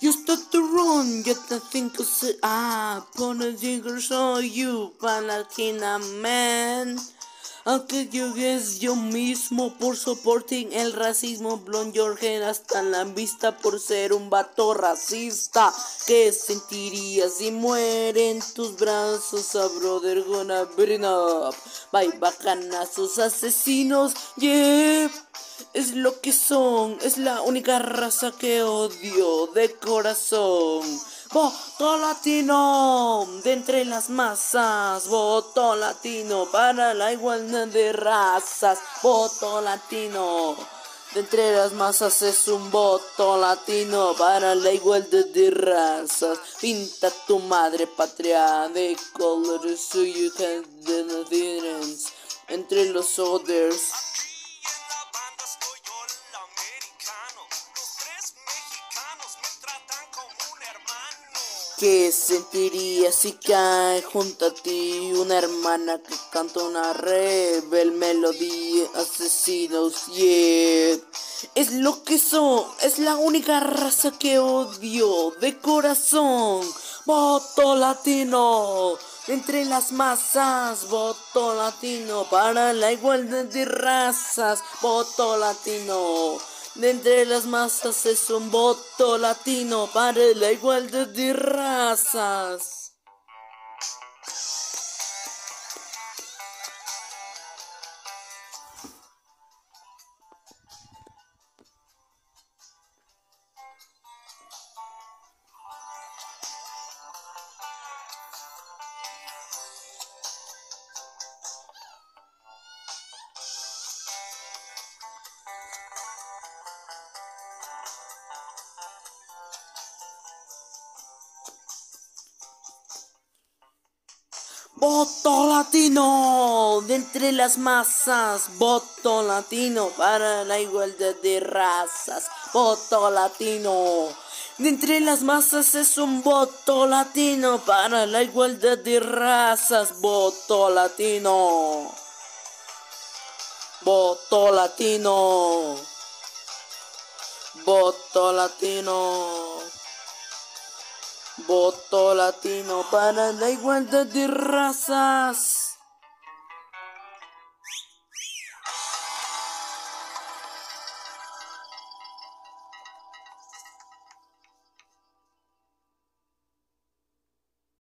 You start to run, you te think pon a jingle show you Palatina man. Aunque llegues yo mismo por soporting el racismo, blonde your hair hasta la vista por ser un vato racista. ¿Qué sentirías si mueren tus brazos? A brother gonna burn up. Bye bacanazos asesinos, yeah. Es lo que son, es la única raza que odio de corazón. Voto latino de entre las masas, voto latino para la igualdad de razas, voto latino de entre las masas es un voto latino para la igualdad de razas. Pinta tu madre patria de colores so you can the difference entre los others. ¿Qué sentirías si cae junto a ti una hermana que canta una rebel melodía? Asesinos, yeah. Es lo que son, es la única raza que odio de corazón. Voto latino entre las masas, voto latino para la igualdad de razas, voto latino. De entre las masas es un voto latino para la igualdad de razas. Voto latino de entre las masas, voto latino para la igualdad de razas, voto latino. De entre las masas es un voto latino para la igualdad de razas, voto latino. Voto latino. Voto latino. Voto latino para la igualdad de razas.